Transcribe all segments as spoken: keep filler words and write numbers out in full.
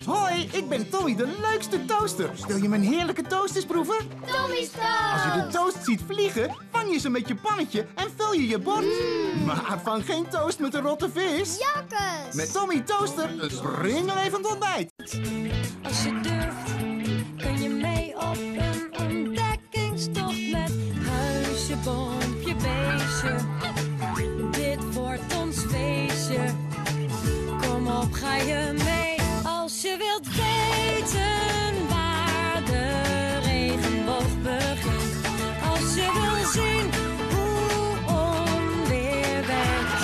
Hoi, ik ben Tommy, de leukste toaster. Wil je mijn heerlijke toast eens proeven? Tommy's toast! Als je de toast ziet vliegen, vang je ze met je pannetje en vul je je bord. Mm. Maar vang geen toast met een rotte vis. Jakkes! Met Tommy Toaster, een springlevend ontbijt. Als je durft, kun je mee op een ontdekkingstocht met huisje, boompje, beestje. Dit wordt ons feestje. Kom op, ga je mee als je wilt weten waar de regenboog begint. Als je wil zien hoe onweer werkt.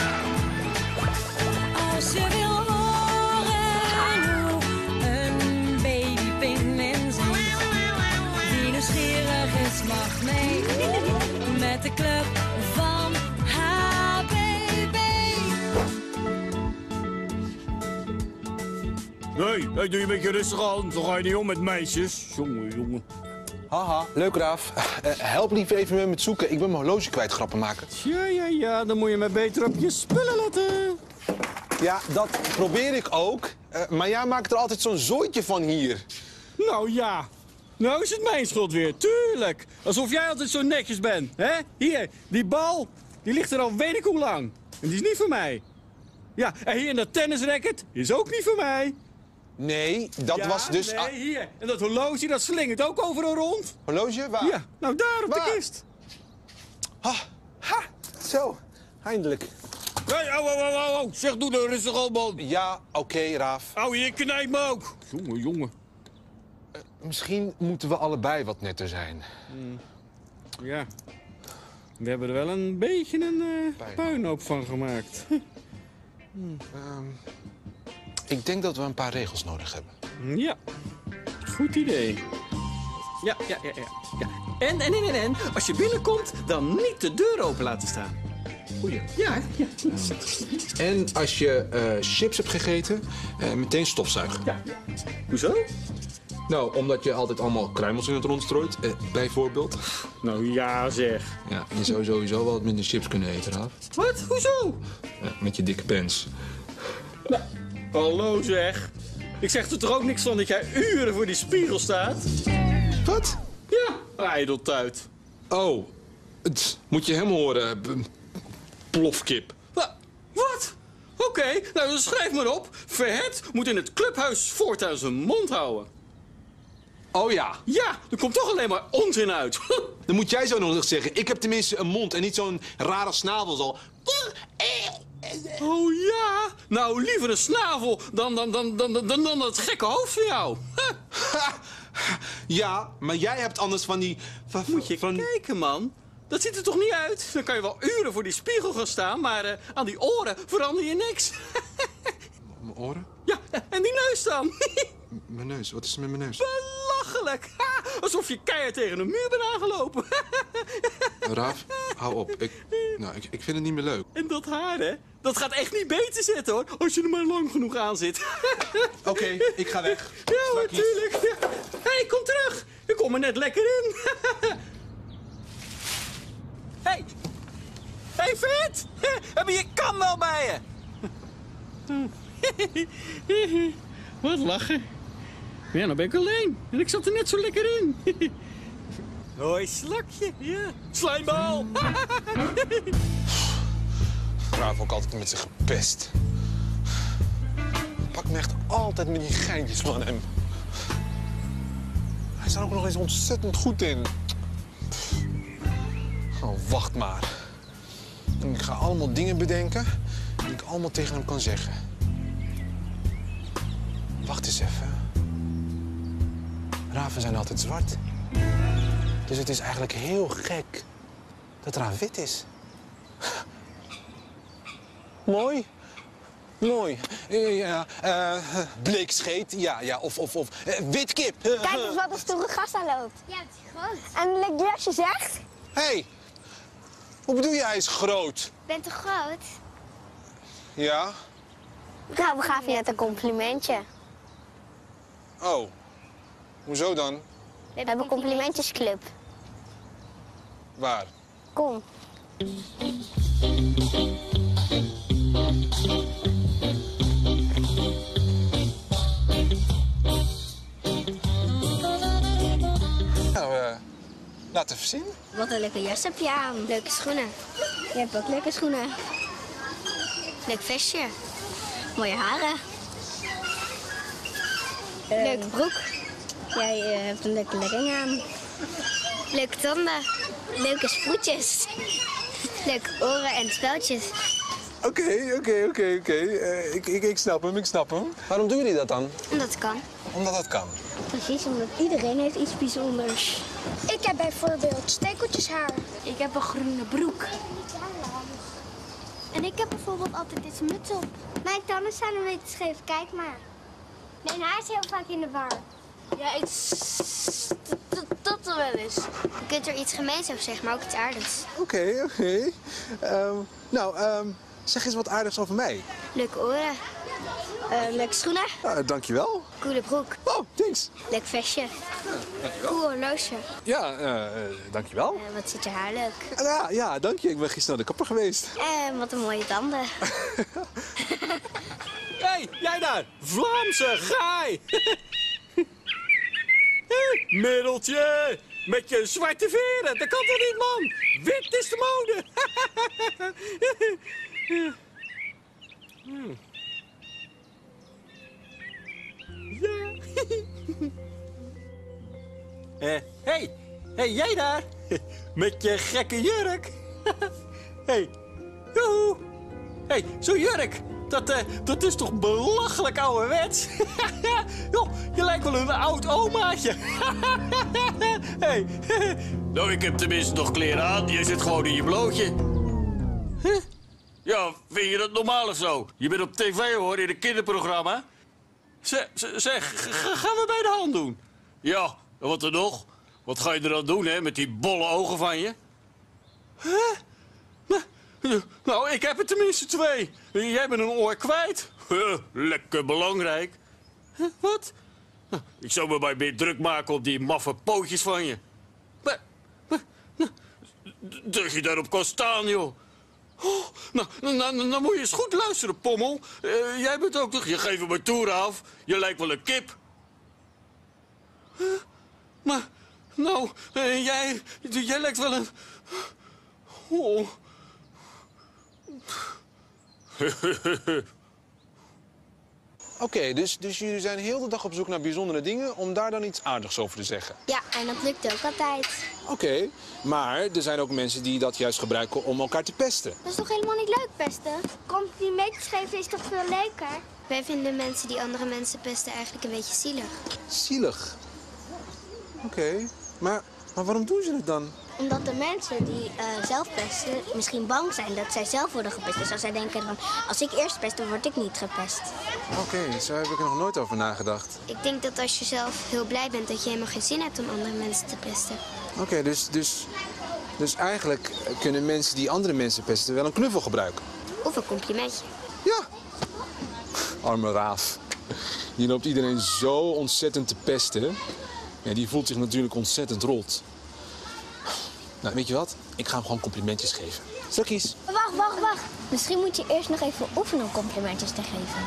Als je wil horen hoe een baby pinguïn zingt. Die nieuwsgierig is, mag mee met de club van H B B. Nee, hey, doe je een beetje rustig aan. Zo ga je niet om met meisjes. Jongen, jongen. Haha, leuk Raaf. Uh, help lief even me met zoeken. Ik ben mijn horloge kwijt, grappen maken. Ja, ja, ja. Dan moet je maar beter op je spullen letten. Ja, dat probeer ik ook. Uh, maar jij maakt er altijd zo'n zooitje van hier. Nou ja. Nou is het mijn schuld weer. Tuurlijk. Alsof jij altijd zo netjes bent. Hè? Hier, die bal. Die ligt er al weet ik hoe lang. En die is niet voor mij. Ja, en hier dat tennisracket is ook niet voor mij. Nee, dat ja, was dus... nee, hier. En dat horloge, dat slingert ook overal rond. Horloge? Waar? Ja, nou daar op Waar? de kist. Ha, ha, zo, eindelijk. Hey, au, au, au, au, au. Zeg, doe nou rustig al, man. Ja, oké, okay, Raaf. Au, je knijpt me ook. Jongen, jongen. Uh, misschien moeten we allebei wat netter zijn. Mm. Ja. We hebben er wel een beetje een uh, puinhoop van gemaakt. hmm. um, ik denk dat we een paar regels nodig hebben. Ja, goed idee. Ja, ja, ja, ja. ja. En, en, en, en, als je binnenkomt, dan niet de deur open laten staan. Goeie. Ja, ja. En als je uh, chips hebt gegeten, uh, meteen stofzuigen. Ja. Hoezo? Nou, omdat je altijd allemaal kruimels in het rond strooit, uh, bijvoorbeeld. Nou ja, zeg. Ja, je zou sowieso wel wat minder chips kunnen eten, Raaf. Wat? Hoezo? Ja, met je dikke pens. Nou, hallo zeg. Ik zeg er toch ook niks van dat jij uren voor die spiegel staat? Wat? Ja, ijdeltuit. Oh, het moet je hem horen, plofkip. Wat? Oké, okay, nou dan schrijf maar op. Verhet moet in het clubhuis voortaan zijn mond houden. Oh ja. Ja, er komt toch alleen maar onzin uit. Dan moet jij zo nog eens zeggen. Ik heb tenminste een mond en niet zo'n rare snavel zo. Oh ja? Nou, liever een snavel dan, dan, dan, dan, dan, dan, dan dat gekke hoofd van jou. Ja, maar jij hebt anders van die... Van, moet je van... kijken, man. Dat ziet er toch niet uit? Dan kan je wel uren voor die spiegel gaan staan, maar uh, aan die oren verander je niks. Mijn oren? Ja, en die neus dan? Mijn neus, wat is er met mijn neus? Belachelijk! Ha, alsof je keihard tegen een muur bent aangelopen. Raaf, hou op. Ik, nou, ik, ik vind het niet meer leuk. En dat haar, hè? Dat gaat echt niet beter zitten, hoor. Als je er maar lang genoeg aan zit. Oké, okay, ik ga weg. Ja, natuurlijk. Hé, hey, kom terug. Ik kom er net lekker in. Hé. Hey. Hey, Vet. Heb je je kam wel bij je? Wat lachen. Ja, nou ben ik alleen. En ik zat er net zo lekker in. Hoi, slakje. Ja. Slijmbal. Raaf ook altijd met zich gepest. Pak me echt altijd met die geintjes van hem. Hij is er ook nog eens ontzettend goed in. Oh, wacht maar. En ik ga allemaal dingen bedenken die ik allemaal tegen hem kan zeggen. Wacht eens even. Raven zijn altijd zwart. Dus het is eigenlijk heel gek dat Raaf wit is. Mooi. Mooi. Ja, uh, bleekscheet. Ja, ja. Of, of, of uh, witkip. Uh, Kijk eens wat een stoere gast daar loopt. Ja, het is groot. En leuk jasje zegt. Hé, hey, hoe bedoel je hij is groot? Ik ben toch groot? Ja. Nou, we gaven je net een complimentje. Oh, hoezo dan? We hebben een complimentjesclub. Waar? Kom. Laat even zien. Wat een leuke jas heb je aan. Leuke schoenen. Je hebt ook leuke schoenen. Leuk vestje. Mooie haren. Uh, leuke broek. Jij uh, hebt een leuke legging aan. Leuke tanden. Leuke sproetjes. Leuke oren en speltjes. Oké, oké, oké, oké. Ik, ik, ik snap hem, ik snap hem. Waarom doen jullie dat dan? Omdat het kan. Omdat dat kan. Precies, omdat iedereen heeft iets bijzonders. Ik heb bijvoorbeeld stekeltjeshaar. Ik heb een groene broek. En ik heb bijvoorbeeld altijd deze muts op. Mijn tanden staan een beetje scheef, kijk maar. Mijn haar is heel vaak in de war. Ja, ik... tot er wel eens. Je kunt er iets gemeens over zeggen, maar ook iets aardigs. Oké, okay, oké. Okay. Um, nou, um, zeg eens wat aardigs over mij. Leuke oren. Uh, leuke schoenen. Uh, dankjewel. Coole broek. Oh, thanks. Leuk vestje. Ja, dankjewel. Cool horloge. Ja, uh, dankjewel. Uh, wat zit je haar leuk. Uh, ja, ja, dank je. Ik ben gisteren naar de kapper geweest. En uh, wat een mooie tanden. Hé, hey, jij daar! Vlaamse gaai! Middeltje! Met je zwarte veren! Dat kan toch niet, man? Wit is de mode! hmm. Ja. Hé, uh, hey. hey, jij daar? Met je gekke jurk? Hey, joehoe! Hey, zo'n jurk! Dat, uh, dat is toch belachelijk ouderwets? Joh, je lijkt wel een oud omaatje. Hey. Nou, ik heb tenminste nog kleren aan. Je zit gewoon in je blootje. Huh? Ja, vind je dat normaal of zo? Je bent op tv, hoor, in een kinderprogramma. Zeg, zeg, gaan we bij de hand doen? Ja, en wat er nog? Wat ga je er dan doen, hè, met die bolle ogen van je? Huh? Nou, ik heb er tenminste twee. Jij bent een oor kwijt. Huh, lekker belangrijk. Huh, wat? Nou, ik zou me maar meer druk maken op die maffe pootjes van je. Maar, maar, nou, dat je daarop kan staan, joh. Oh, nou, nou, nou, nou moet je eens goed luisteren, pommel. Uh, jij bent ook toch... Je geeft me toer af. Je lijkt wel een kip. Huh? Maar, nou, uh, jij... Jij lijkt wel een... Oh... Oké, okay, dus, dus jullie zijn heel de dag op zoek naar bijzondere dingen om daar dan iets aardigs over te zeggen? Ja, en dat lukt ook altijd. Oké, okay, maar er zijn ook mensen die dat juist gebruiken om elkaar te pesten. Dat is toch helemaal niet leuk, pesten? Complimentjes geven is toch veel leuker? Wij vinden mensen die andere mensen pesten eigenlijk een beetje zielig. Zielig? Oké, okay, maar, maar waarom doen ze het dan? Omdat de mensen die uh, zelf pesten misschien bang zijn dat zij zelf worden gepest. Dus als zij denken van, als ik eerst pest, dan word ik niet gepest. Oké, okay, zo heb ik er nog nooit over nagedacht. Ik denk dat als je zelf heel blij bent, dat je helemaal geen zin hebt om andere mensen te pesten. Oké, okay, dus, dus, dus eigenlijk kunnen mensen die andere mensen pesten wel een knuffel gebruiken? Of een complimentje. Ja. Arme raaf. Hier loopt iedereen zo ontzettend te pesten. Ja, die voelt zich natuurlijk ontzettend rot. Nou, weet je wat? Ik ga hem gewoon complimentjes geven. Strakkies. Wacht, wacht, wacht. Misschien moet je eerst nog even oefenen om complimentjes te geven.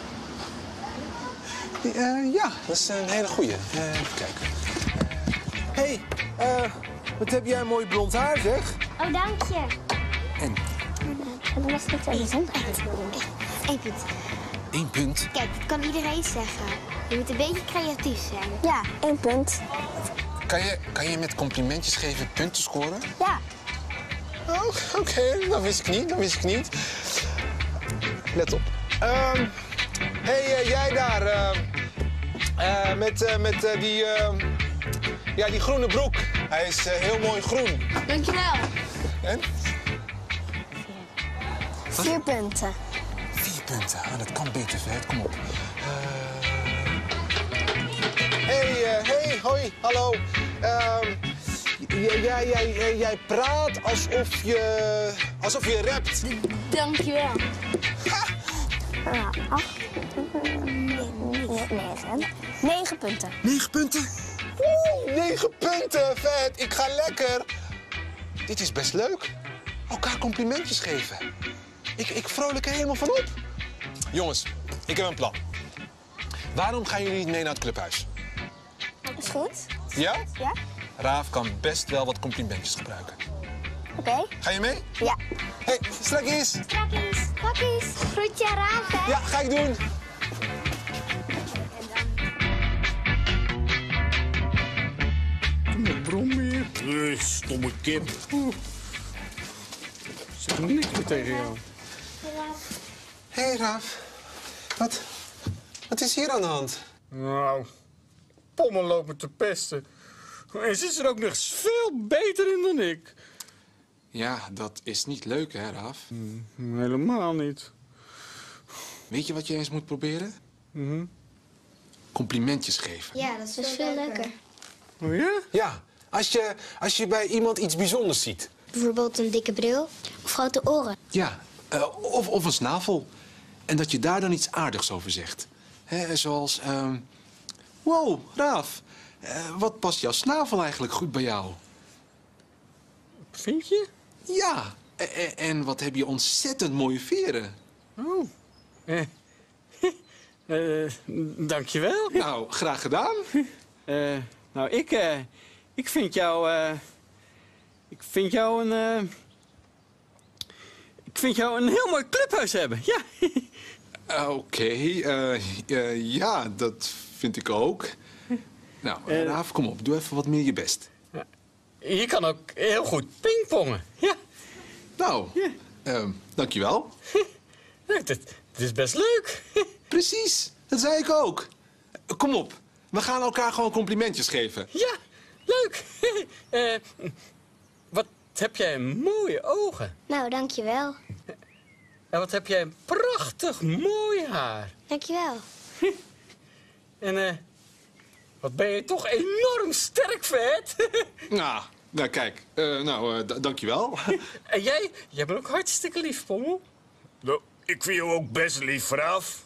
Uh, ja, dat is een hele goeie. Uh, even kijken. Hé, hey, uh, wat heb jij een mooi blond haar, zeg. Oh, dank je. En? Dat was niet zo bijzonder. Eén punt. Eén punt? Kijk, dat kan iedereen zeggen. Je moet een beetje creatief zijn. Ja, één punt. Kan je, kan je met complimentjes geven punten scoren? Ja. Oh, oké, okay. Dat wist ik niet, dat wist ik niet. Let op. Hé, um, hey, uh, jij daar. Uh, uh, met uh, met uh, die, uh, ja, die groene broek. Hij is uh, heel mooi groen. Dankjewel. En? Vier punten. Vier punten? Ah, dat kan beter, Vet. Kom op. Hé, uh... hey, uh, hey, hoi, hallo. Uh, jij, jij, jij praat alsof je, alsof je rapt. Dankjewel. Ha! Uh, acht, negen. Negen punten. Negen punten? Oeh, negen punten, vet. Ik ga lekker. Dit is best leuk. Elkaar complimentjes geven. Ik, ik vrolijk er helemaal van op. Jongens, ik heb een plan. Waarom gaan jullie niet mee naar het clubhuis? Is goed. Ja? Ja. Raaf kan best wel wat complimentjes gebruiken. Oké. Okay. Ga je mee? Ja. Hé, hey, strakkies. Strakkies. Strakkies. Groetje aan Raaf, hè? Ja, ga ik doen. Een brombeer. Nee, stomme kip. Oeh. Zeg niks meer tegen jou. Hé, hey, Raaf. Wat, wat is hier aan de hand? Nou, Pommel loopt me te pesten. En ze is er ook nog veel beter in dan ik. Ja, dat is niet leuk, hè, Raaf? Mm, helemaal niet. Weet je wat je eens moet proberen? Mm-hmm. Complimentjes geven. Ja, dat is, dat is veel leuker. Oh ja? Ja, als je, als je bij iemand iets bijzonders ziet. Bijvoorbeeld een dikke bril of grote oren. Ja, uh, of, of een snavel. En dat je daar dan iets aardigs over zegt. He, zoals, uh, wow, Raaf, uh, wat past jouw snavel eigenlijk goed bij jou? Vind je? Ja, en, en wat heb je ontzettend mooie veren. Oh, eh, uh, dankjewel. Nou, graag gedaan. Uh, nou, ik, uh, ik vind jou, uh, ik vind jou een, uh, ik vind jou een heel mooi clubhuis hebben, ja. Oké, okay, uh, uh, ja, dat vind ik ook. Nou, uh, Raaf, kom op, doe even wat meer je best. Je kan ook heel goed pingpongen, ja. Nou, ja. uh, dankjewel. Het, het is best leuk. Precies, dat zei ik ook. Kom op, we gaan elkaar gewoon complimentjes geven. Ja, leuk. uh, wat heb jij mooie ogen. Nou, dankjewel. En wat heb jij een prachtig mooi haar. Dankjewel. En uh, wat ben je toch enorm sterk, vet. Nou, nou kijk, uh, nou, uh, dankjewel. En jij, jij bent ook hartstikke lief, Pommel. Nou, ik vind jou ook best lief, Raaf.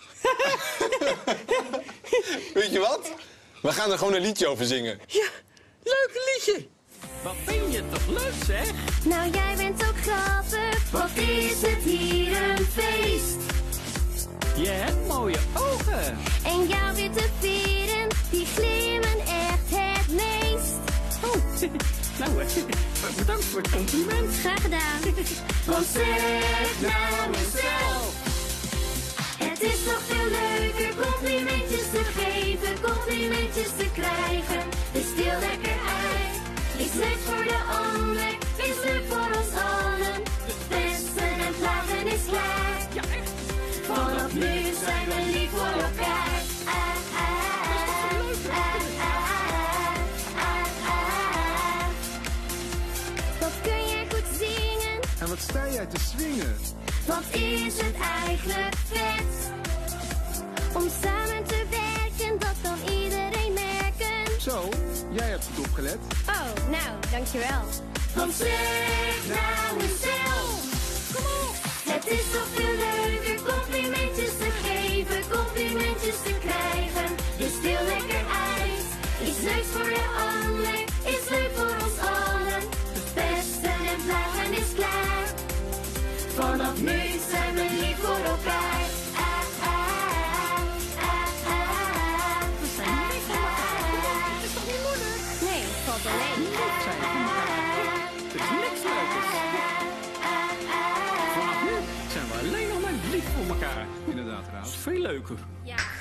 Weet je wat? We gaan er gewoon een liedje over zingen. Ja, leuk liedje. Wat ben je toch leuk, zeg? Nou, jij bent ook grappig. Wat is het hier een feest. Je hebt mooie ogen. En jouw witte veren, die glimmen echt het meest. Oh, nou, bedankt voor het compliment. Graag gedaan. Want zeg nou mezelf. Het is nog veel leuker complimentjes te geven, complimentjes te krijgen. Dus stil lekker uit. Is leuk voor de ander, is leuk voor ons allen. Pesten en plagen is klaar. Ja, echt. Vanaf nu zijn we lief voor elkaar. Ah, ah, ah, ah, ah, ah. Wat kun jij goed zingen? En wat sta jij te swingen? Wat is het eigenlijk vet? Om samen te werken, dat kan iedereen merken. Zo, jij hebt goed opgelet. Oh, nou, dankjewel. Want zeg nou eens zelf. Kom op. Het is toch veel leuker complimentjes te geven, complimentjes te krijgen. Dus deel lekker uit. Iets leuks voor de ander, is leuk voor ons allen. Pesten en plagen is klaar. Vanaf nu zijn we lief voor elkaar. Ah, ah, ah, ah, ah, We zijn lief voor elkaar. Het is toch niet moeilijk? nee, het valt alleen. Lief zijn voor elkaar. Het is niks leukers. Vanaf nu zijn we alleen nog maar lief voor elkaar. Inderdaad, Raaf. Dat is veel leuker. Ja.